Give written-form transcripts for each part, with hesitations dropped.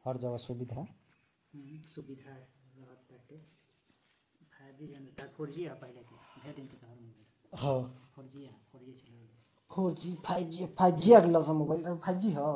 हर जगह सुविधा सुविधा रहत बाटे। 5G जनता 4G आ पहले के ढेर दिन के घर में हाँ 4G चला 4G 5G आ गया मोबाइल 5G है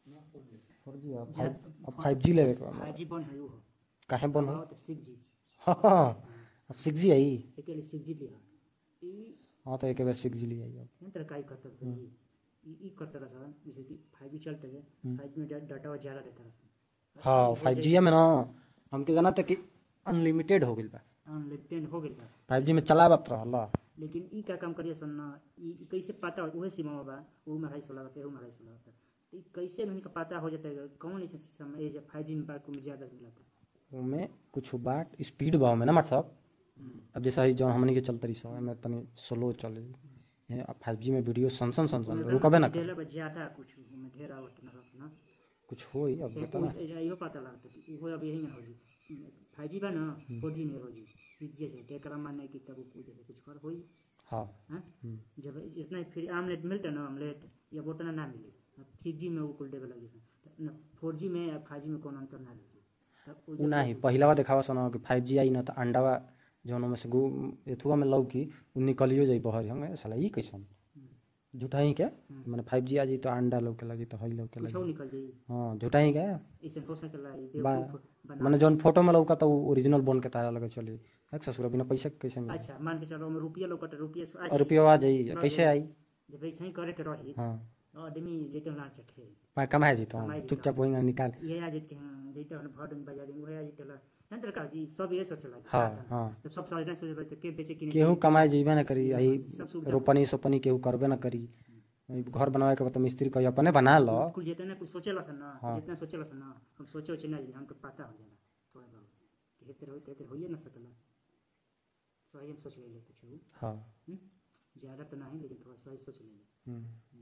4G है 5G लेवे के 5G बंद है वो काहे बंद हो तो 6G हाँ अब 6G आई अकेले 6G लिया ई हाँ तो एक बार 6G लिया आई अब यंत्र काय करता है ई करता रहा जैसे कि 5G चलते है 5G में डाटा ज्यादा देता है। हाँ 5G में ना हमके जाना था कि अनलिमिटेड हो गइल बा अनलिमिटेड हो गइल बा 5G में चलावत रहला लेकिन ई का काम करिए सन ना ई कैसे पता हो उहे सीमा बा वो में 250 लगाते वो में 250 लगाते तो ई कैसे नहीं का पता हो जाता है कौन ऐसे समय ये 5G में बात को ज्यादा मिलता उमे कुछ बाट स्पीड बा में ना मत सब अब जैसा ही जौन हमनी के चलत रही सब में तनी स्लो चले 5G में वीडियो सन रुकबे ना कर ज्यादा कुछ में ढेर आवत ना कुछ होई अब बता ना इहो पता लगता कि वो अब यही ना हो जी 5G बा ना 4G नहीं हो जी 6G से तेकरा माने कि तब कुछ कर होई हां जब इतना फ्री आमलेट मिलता ना आमलेट या बोतना ना मिले 6G में वो कुल देवे लगी ना 4G में या 5G में कौन अंतर ना लगी उ नाही पहिलावा देखावा सन कि 5G आई ना त अंडावा जौन में से एथुआ में लौकी उ निकलियो जाई बहर हम साला ई कैसन झूठाई के माने 5G आ जी तो अंडा लौके लगी तो हई लौके लगी निकल जाई हां झूठाई के ऐसे हो सकेला माने जौन फोटो में लौका तो ओरिजिनल बन के तारा लगे चली एक ससुर बिना पैसा कैसे मिले अच्छा मान के चलो में रुपया लौकट रुपया आ जाई कैसे आई जब ऐसे ही करे के रही हां आदमी जेते ना चखे पा कमाए जी तो चुपचाप होइंगा निकाल ये आ जेते जेते भट में बाजार में आ जेते यंत्र का जी सब ये सोचला हां हां जब सब सोचना सोचे तो के बेचे कि केहू कमाए जीवे ना करी आई रोपनी सोपनी केहू करबे ना करी घर बनावे के मतलब मिस्त्री कही अपने बना लो कुछ जितना कुछ सोचेला सन ना जितना सोचेला सन ना हम सोचे ना हमको पता हो जाला थोड़ा बहुत कि हेतर होइए ना सकला सही हम सोच ले कुछ हां ज्यादा तो नहीं लेकिन थोड़ा सही सोच ले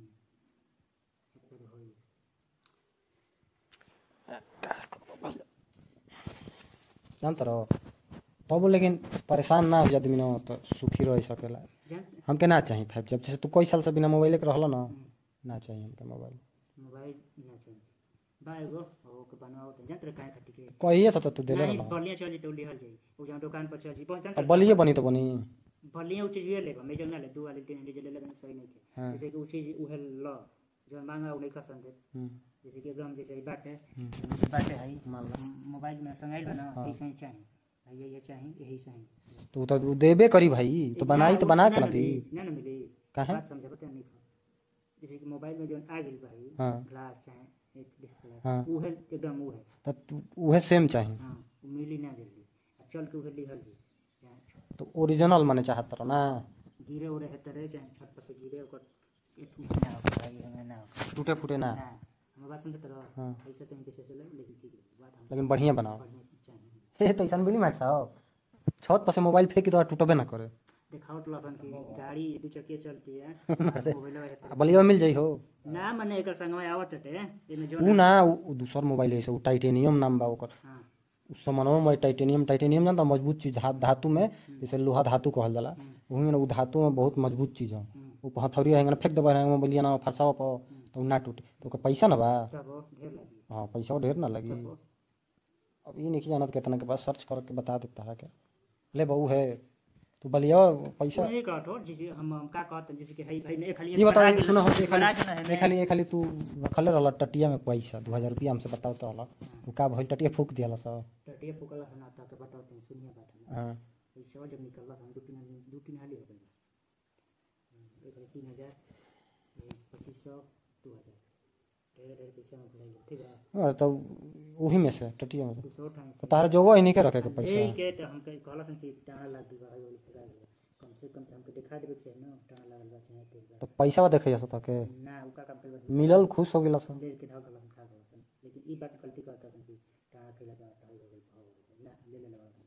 हेतर होई जानत रहो तब लेकिन परेशान ना हो आदमी ना तो सुखी रह सकेला हमके ना चाहिए 5G जब जैसे तू कोई साल से बिना मोबाइल के रहला ना चाहिए हमके मोबाइल ना चाहिए बाएगो ओ के बनाओ तो यंत्र काहे खटी के कहिए से तू देले नहीं बलिया चली तो लिहल जाई ओ जहां दुकान पर चल जी पहुंच अब बलिए बनी तो बनी बलिया उ चीज ये लेबा मेजर ना ले 2 वाले 3 वाले ले लेबा सही नहीं के जैसे कि उ चीज उहे ल जो मांगा उ नहीं कर सकते जैसे कि एकदम जैसे बात है मोबाइल में संगाइल बना ऐसे ही चाहिए ये चाहिए यही चाहिए तू तो देबे करी भाई तो बनाई तो बना के ना दी ना मिले काहे बात समझ पता नहीं जैसे कि मोबाइल में जो आ गेल भाई ग्लास चाहे एक डिस्प्ले उहे एकदम उहे तो उहे सेम चाहिए हां मिली ना जल्दी चल के उहे लिहल जी तो ओरिजिनल माने चाहत रह ना गिरे उरे हेते रहे चाहे छत पर से गिरे ओकर ना भाई ना टूटे फूटे ना हम बात समझत रह ऐसे तो कैसे चले लेकिन ठीक है बात हम लेकिन बढ़िया बनाओ हे तो ऐसा मिली मैट साहब छत पर से मोबाइल फेंकी तो टूटबे ना करे दिखाओ तो अपन की गाड़ी दो चक्के चलती है मोबाइल बलिया मिल जाई हो ना मने एकर संग में आवत है एमे जो उ ना उ दूसर मोबाइल है उ टाइटेनियम नाम बा ओकर उस सामानों में टाइटेनियम जानता मजबूत चीज धातु में जैसे लोहा धातु कहल जाला वही में उ धातु में बहुत मजबूत चीज है उ हथौड़ी हैंगा फेंक देबा हैंगा बलिया ना फरसावा पर तो ना टूटे तो ओकर पैसा ना बा हां पैसा ढेर ना लगी अब ये नहीं जानत कितना के पास सर्च करके बता देता है क्या ले बहू है तो बलिया पैसा नहीं काटो जैसे हम का कहते जैसे कि भाई ने खाली ये बताओ सुनो ये खाली तू रखले रहला टटिया में पैसा 2000 रुपया हमसे बताओ तो हला वो का भइल टटिया फूक दियाला सब टटिया फूकला ना तो बताओ तो सुनिए बात हां पैसा जब निकलला हम 2-3 हाली हो गई एक 3000 2500 2000 ढेर पैसा में भराई ठीक है तो वही में से टटिया में तो तार जोगो ही नहीं के रखे के पैसा ए के तो हम कहला सन कि टाना लाग दी भाई वाली पगार कम से कम हमके दिखा देबे चाहिए ना टाना लागल बा चाहिए तो पैसा देखे जा सके ना उ का काम कर मिलल खुश हो गेला सन देर के धाव गला खा गला लेकिन ई बात गलती करता सन कि टाना के लगा टाई हो गई ना ले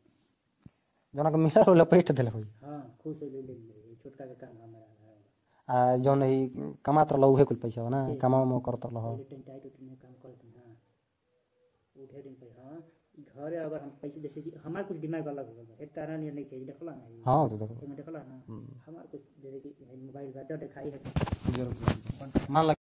लगा जना के मिलल होला पेट देले होई हां खुश हो ले छोटका के काम हमारा आ जौन ही कमात रहल उहे कुल पैसा ना कमाओ में करत रहल टाइट उठने काम करत ना उठे दिन पे हां घर अगर हम पैसे जैसे कि हमार कुछ दिमाग अलग हो गया एक तारा नहीं के देखला ना हां तो देखो देखला ना हमार कुछ जैसे कि मोबाइल का दिखाई है जरूर मान